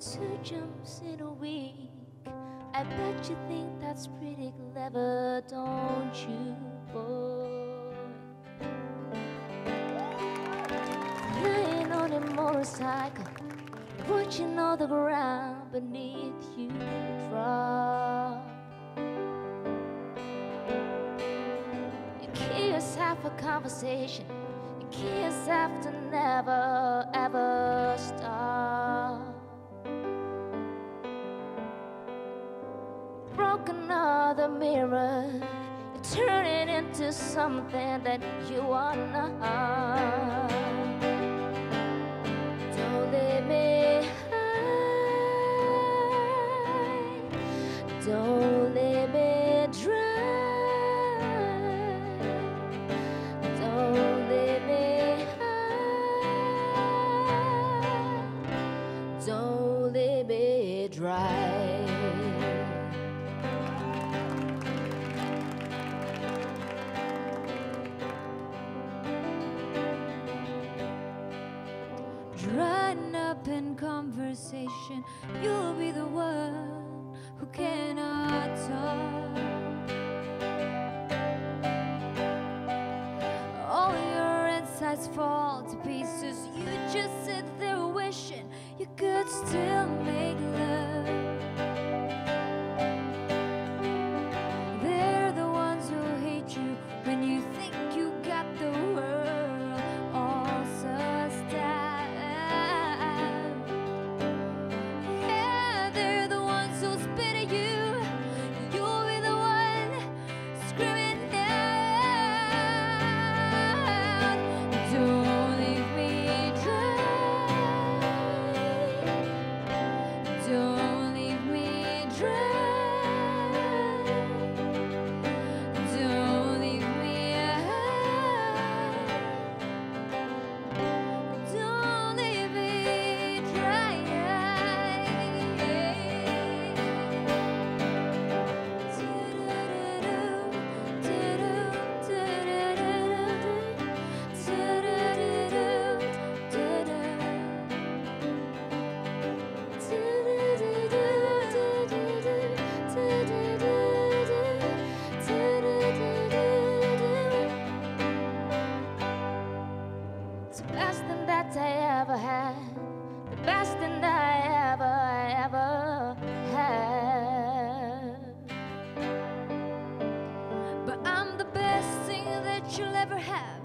2 jumps in a week. I bet you think that's pretty clever, don't you, boy? Lying on a motorcycle, watching all the ground beneath you drop. You kill yourself for conversation, you kill yourself to never ever stop. Broke another mirror, you turn it into something that you are not. Don't leave me high, don't leave me dry, don't leave me high, don't leave me dry. Drying up in conversation, you'll be the one who cannot talk. All your insides fall to pieces. You just sit there wishing you could still make love. They're the ones who hate you when you think you got the world all sussed out. It's the best thing that I ever had, the best thing that I ever had. But I'm the best thing that you'll ever have.